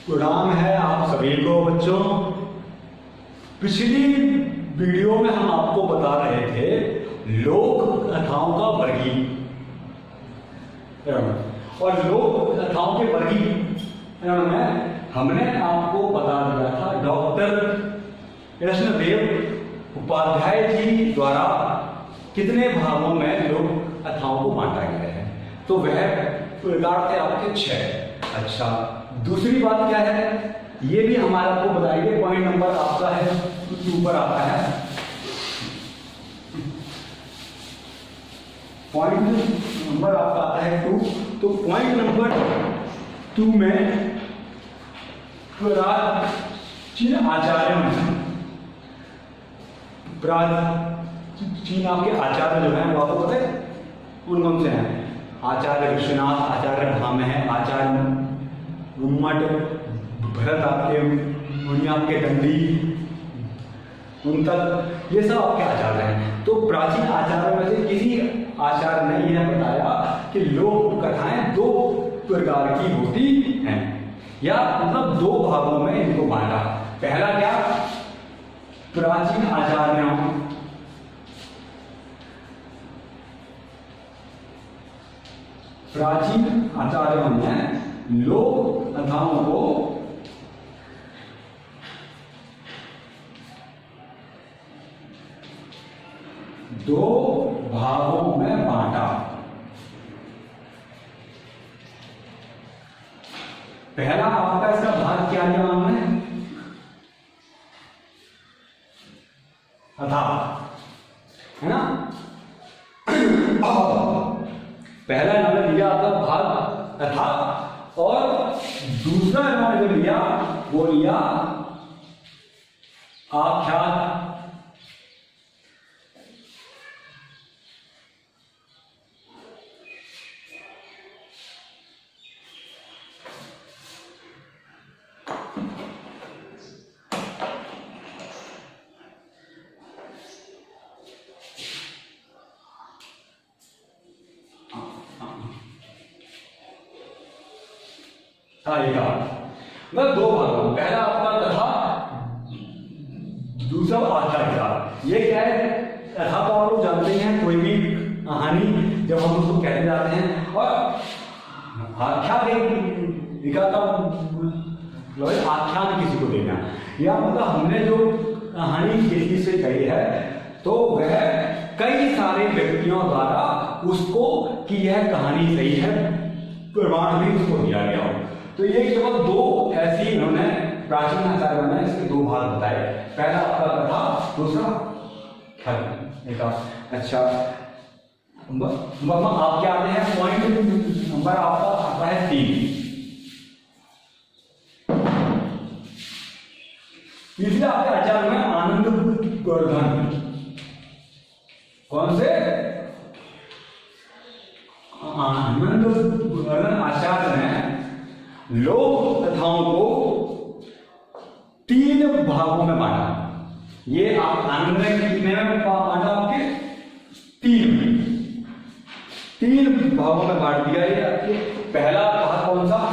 प्रणाम है आप सभी को बच्चों। पिछली वीडियो में हम आपको बता रहे थे लोक कथाओं का वर्गीकरण, और लोक कथाओं के वर्गीकरण में हमने आपको बता दिया था डॉक्टर कृष्णदेव उपाध्याय जी द्वारा कितने भागों में लोक कथाओं को बांटा गया है। तो वह प्रकार थे आपके 6। अच्छा, दूसरी बात क्या है ये भी हमारा आपको बताइए। पॉइंट नंबर आपका है ऊपर आता है, पॉइंट नंबर आपका आता है 2। तो पॉइंट नंबर 2 में प्राचीन आचार्यों में, प्राचीन आपके आचार्य जो हैं वो आपको पता है कौन कौन से हैं? आचार्य विश्वनाथ, आचार्य भामह है, आचार्य उम्मट, भरत आपके, मुनि आपके दंडी, उन तक, ये सब आपके आचार्य हैं। तो प्राचीन आचार्यों में से किसी आचार्य ने यह बताया कि लोक कथाएं 2 प्रकार की होती हैं, या मतलब 2 भागों में इनको बांटा। पहला क्या? प्राचीन आचार्यों ने लोक कथाओं को 2 भागों में बांटा। पहला आपका इसका भाग क्या लिया हमने? कथा, है ना? पहला इन्होंने लिया आपका भाग कथा, और दूसरा इन्होंने जो लिया वो लिया आख्यान। मतलब 2 भागों, पहला आपका कथा, दूसरा आख्यान का। ये क्या है? कथा तो आप लोग जानते हैं, कोई भी कहानी जब हम उसको कहते जाते हैं, और आख्यान आख्यान किसी को देना, या मतलब हमने जो कहानी किसी से कही है तो वह कई सारे व्यक्तियों द्वारा उसको कि यह कहानी सही है प्रमाण भी उसको दिया गया हो। तो ये केवल 2 ऐसी इन्होंने प्राचीन आचार्यों ने इसके 2 भाग बताए। पहला आपका कथा, दूसरा ख्याल। अच्छा, आप क्या आते हैं? पॉइंट नंबर आपका आता है 3। तीसरे आपके आचार्य में आनंद वर्धन। कौन से? आनंद वर्धन आचार्य ने लोक कथाओं को 3 भागों में बांटा। ये आप आनंद में बांटा आपके 3 भागों में बांट दिया। ये आपके पहला भाग कौन सा?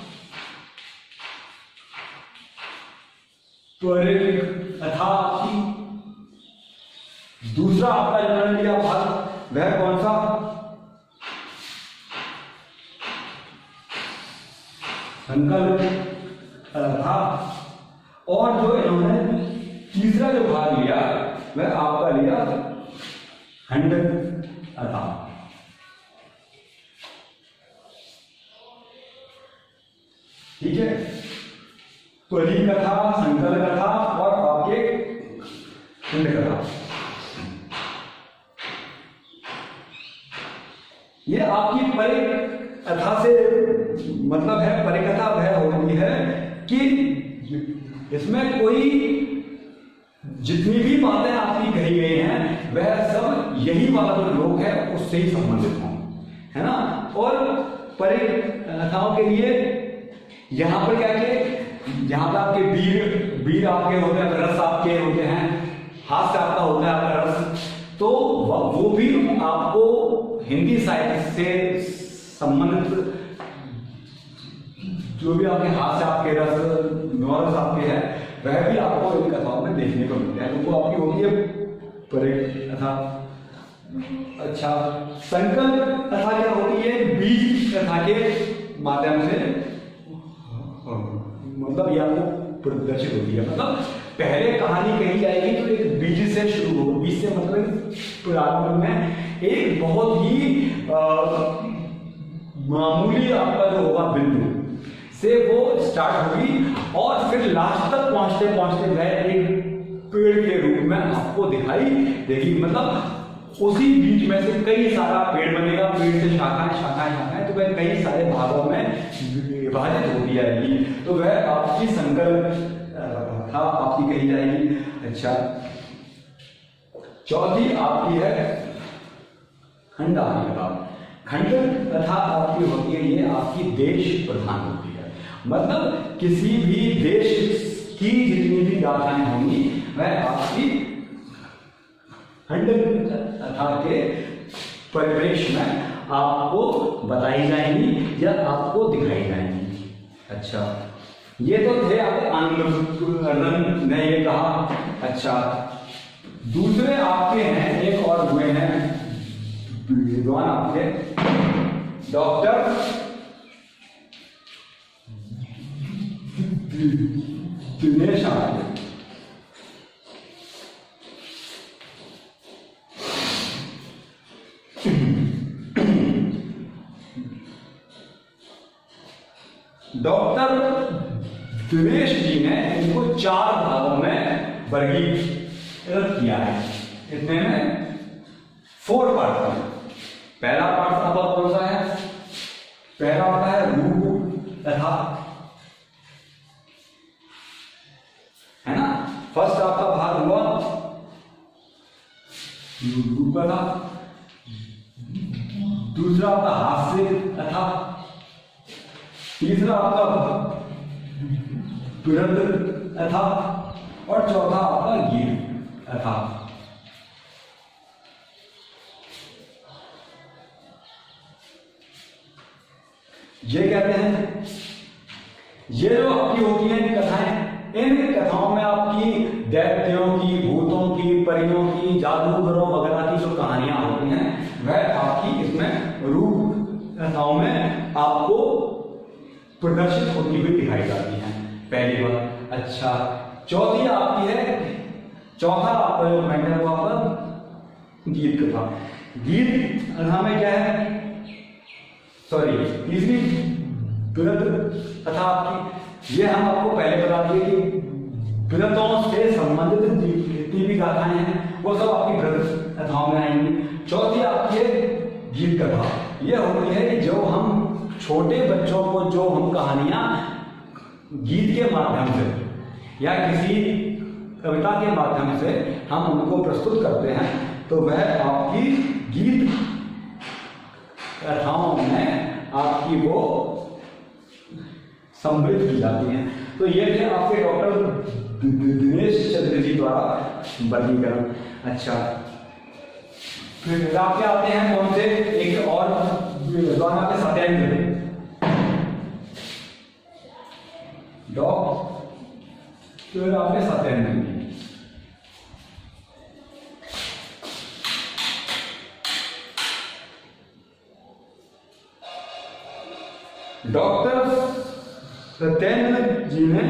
त्वरित कथा। दूसरा आपका इन्होंने लिया भाग, वह कौन सा? संकल्प कथा। और जो इन्होंने तीसरा जो भाग लिया वह आपका लिया खंड कथा। ठीक है, त्वरित कथा, संकल्प कथा और आपके खंड कथा। ये आपकी परे कथा से मतलब है, परिकथा वह होती है कि इसमें कोई जितनी भी बातें आपकी कही गई हैं वह सब यही वाला जो लोक है उससे ही संबंधित हों, है ना? और परिकथाओं के लिए यहाँ पर क्या कि यहाँ पर आपके वीर आपके होते हैं, रस आपके होते हैं, हास्य आपका होता है आपका रस। तो वो भी आपको हिंदी साहित्य से संबंधित जो भी आपके हाथ से आपके रस नॉर्स आपके हैं वह भी आपको इन कथाओं में देखने को मिलते हैं। तो वो आपकी होती है परेड कथा। अच्छा, संकल्प कथा क्या होती है? बीज कथा के माध्यम से मतलब ये आपको प्रदर्शित होती है। मतलब पहले कहानी कही जाएगी तो एक बीज से शुरू हो, बीज से मतलब प्रारंभ में एक बहुत ही मामूली आपका जो होगा बिंदु से वो स्टार्ट होगी और फिर लास्ट तक पहुंचते पहुंचते वह एक पेड़ के रूप में आपको दिखाई देगी। मतलब उसी बीच में से कई सारा पेड़ बनेगा, पेड़ से शाखाएं शाखाएं शाखाएं, तो वह कई सारे भागों में विभाजित होती जाएगी। तो वह आपकी संकल्प कथा आपकी कही जाएगी। अच्छा, चौथी आपकी है खंडानी कथा। खंड कथा आपकी होती है, ये आपकी देश प्रधान होती है। मतलब किसी भी देश की जितनी भी गाथाएं होंगी वह आपकी खंड कथा के परिप्रेक्ष्य में आपको बताई जाएंगी या आपको दिखाई जाएंगी। अच्छा, ये तो थे आपके आनंद ने ये कहा। अच्छा, दूसरे आपके हैं, एक और हुए हैं विद्वान आपके डॉक्टर दिनेश आर्य। डॉक्टर दिनेश जी ने इनको 4 भागों में वर्गीकृत किया है। इतने में 4 पार्ट है। पहला पार्ट आपका कौन सा है? पहला होता है रूप कथा, है ना। फर्स्ट आपका भाग हुआ रूप कथा। दूसरा आपका हास्य कथा। तीसरा आपका वृत्त कथा और चौथा आपका गीत कथा। ये कहते हैं, ये जो आपकी होती है कथाएं, इन कथाओं में आपकी दैत्यों की, भूतों की, परियों की, जादूगरों वगैरह की जो कहानियां होती हैं वह आपकी इसमें रूप कथाओं में आपको प्रदर्शित होती हुई दिखाई जाती हैं। पहली बात। अच्छा, चौथी आपकी है, चौथा आपका जो पॉइंट है वो आपका गीत कथा। गीत कथा में क्या है? सॉरी, तीसरी वृत्त कथा आपकी, ये हम आपको पहले बता दिए कि वृत्तों से संबंधित जितनी भी गाथाएं हैं वो सब आपकी वृत्त कथाओं में आएंगी। चौथी आपकी है गीत कथा। ये होती है कि जो हम छोटे बच्चों को जो हम कहानियां गीत के माध्यम से या किसी कविता के माध्यम से हम उनको प्रस्तुत करते हैं तो वह आपकी गीत कथाओं में आपकी वो सम्मिलित की जाती हैं। तो ये थे आपके डॉक्टर दिनेश चंद्र जी द्वारा वर्गीकरण। अच्छा, फिर आपके आते हैं कौन से? एक और विद्वान आपके सत्येंद्र, डॉक्टर आपके सत्येंद्र। डॉक्टर सत्येंद्र जी ने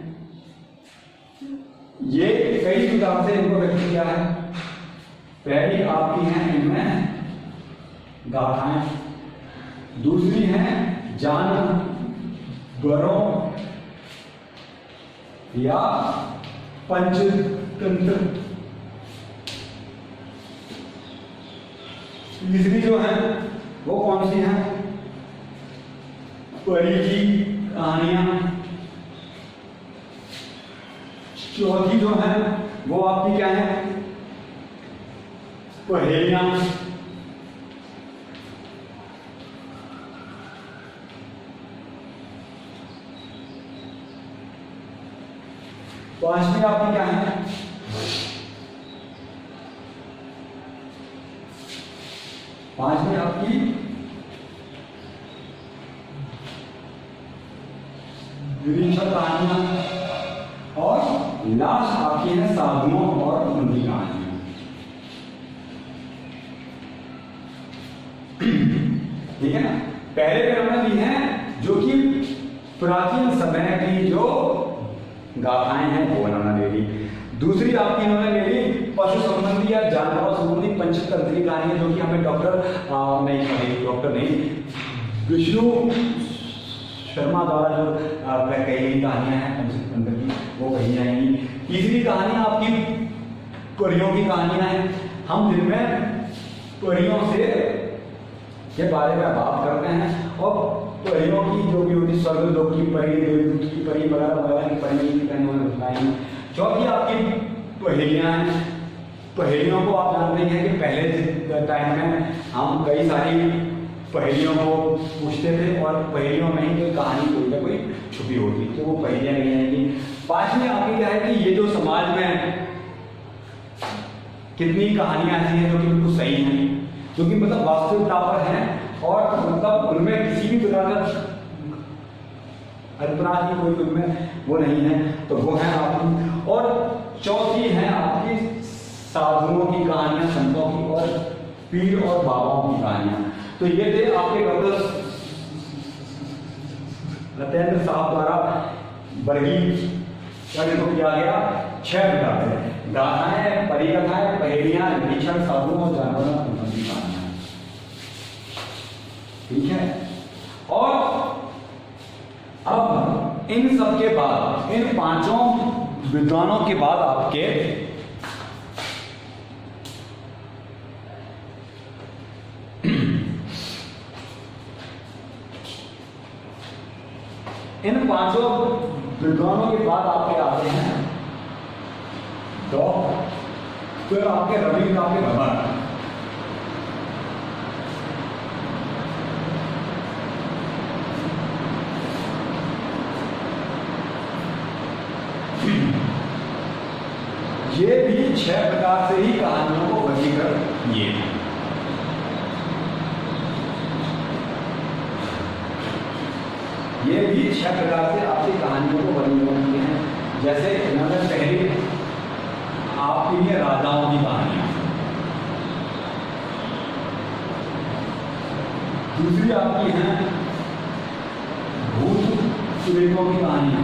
ये कई प्रकार से इनको व्यक्त किया है। पहली आपकी है इनमें गाथाएं, दूसरी है जानवरों या पंचतंत्र, तीसरी जो है वो कौन सी है? परी की कहानियां। चौथी जो है वो आपकी क्या है? पहेलियां। पांचवी आपकी क्या है? पांचवी आपकी निरीक्षक कहानियां, और लास्ट आपकी है साधुओं और उनकी कहानियां। ठीक है ना। पहले पे हमने ली है जो कि प्राचीन समय की जो गाथाएं हैं वो उन्होंने ले ली। दूसरी आपकी इन्होंने ले ली पशु संबंधी या जानवरों संबंधी पंचतंत्री कहानियां, जो कि हमें डॉक्टर विष्णु शर्मा द्वारा जो कही गई कहानियां हैं पंचतंत्र की, वो कही जाएंगी। तीसरी कहानियां आपकी परियों की कहानियां हैं। हम दिन में परियों से के बारे में बात करते हैं, और परियों की जो भी होती स्वर्ग लोक की परी, देवदूत की परी वगैरह वगैरह की परी। चौथी आपकी पहेलियां हैं। पहेलियों को आप जानते हैं कि पहले टाइम में हम कई सारी पहेलियों को पूछते थे, और पहेलियों में ही कोई कहानी कोई ना कोई छुपी होती, तो वो पहेलियां नहीं आएंगी। पांचवी आपकी क्या है कि ये जो समाज में कितनी कहानियां ऐसी हैं जो कि बिल्कुल सही हैं, जो कि मतलब वास्तविकता पर हैं, और मतलब उनमें किसी भी प्रकार का कल्पना की कोई उनमें वो नहीं है, तो वो है आपकी। और चौथी है आपकी साधुओं की कहानियां, संतों की, और पीर और बाबाओं की कहानियां। तो ये थे आपके डॉक्टर लतेंद्र साहब द्वारा वर्गीकरण किया गया 6 प्रकार से: गाथाएं, परिकथाएं, पहेलियां, निरीक्षण, साधुओं और जानवरों संबंधी कहानियां। ठीक है। और अब इन सब के बाद, इन पांचों विद्वानों के बाद आपके इन पांचों विद्वानों के बाद आपके आते हैं डॉक्टर आपके रविन्द्रनाथ रमन। ये भी 6 प्रकार से ही कहानियों को वर्गीकरण किए हैं। ये भी 6 प्रकार से आपकी कहानियों को वर्गीकरण किए हैं। जैसे इन्होंने पहले आपके लिए राजाओं की कहानियां, दूसरी आपकी है भूत प्रेतों की कहानियां,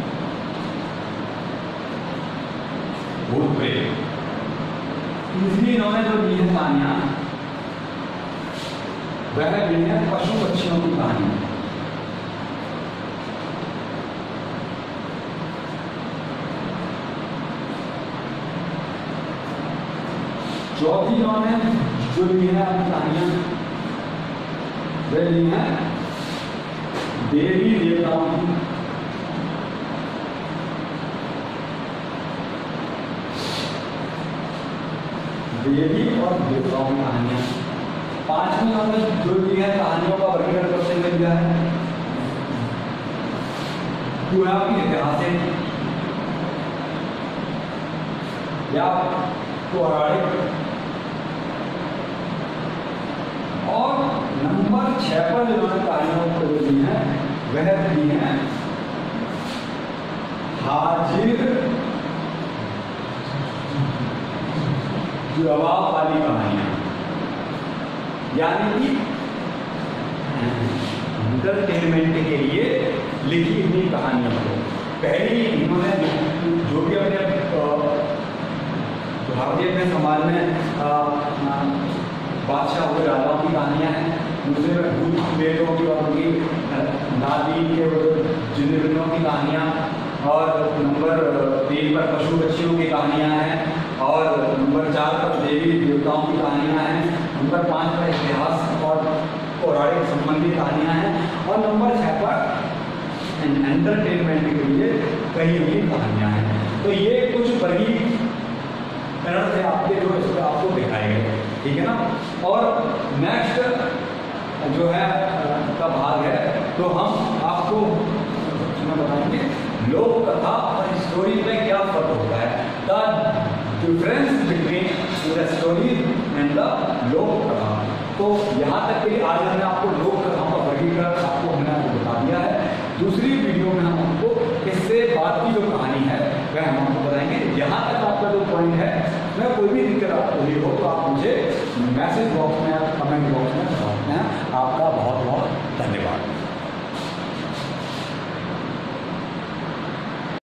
भूत प्रेत। तीसरी इन्होंने जो दी है कहानियां वह दी है पशु पक्षियों की कहानियां। चौथी इन्होंने जो ली है अपनी कहानियां वह ली है देवी देवताओं की। देवी और देवताओं की कहानियां। पांचवी इन्होंने जो ली है कहानियों का वर्गीकरण करते हुए दिया है वो है आपकी ऐतिहासिक या पौराणिक। और नंबर 6 पर जिन्होंने कहानियों को दी है वह दी है हाजिर जवाब वाली कहानियां, यानी कि एंटरटेनमेंट के लिए लिखी हुई कहानियों को। पहली इन्होंने जो भी अपने भारतीय में समाज में बादशाह हुए राजाओं की कहानियां हैं, दूसरे में भूत प्रेतों की और उनकी नादी के जिंदगियों की कहानियां, और नंबर 3 पर पशु पक्षियों की कहानियां हैं, और नंबर 4 पर देवी देवताओं की कहानियां हैं, नंबर 5 पर इतिहास और पौराणिक संबंधी कहानियां हैं, और नंबर 6 पर एंटरटेनमेंट के लिए कही हुई कहानियां हैं। तो ये कुछ वर्गीकरण से आपके जो इसको आपको दिखाए गए, ठीक है ना। और नेक्स्ट जो है का भाग है, तो हम आपको बताएंगे लोक कथा और स्टोरी में क्या फर्क होता है, the difference between the story and the लोक कथा। तो यहाँ तक के लिए आज हमने आपको लोक कथाओं का वर्गीकरण आपको हमने बता दिया है। दूसरी वीडियो में हम आपको में कोई भी दिक्कत आपको हुई हो तो आप मुझे मैसेज बॉक्स में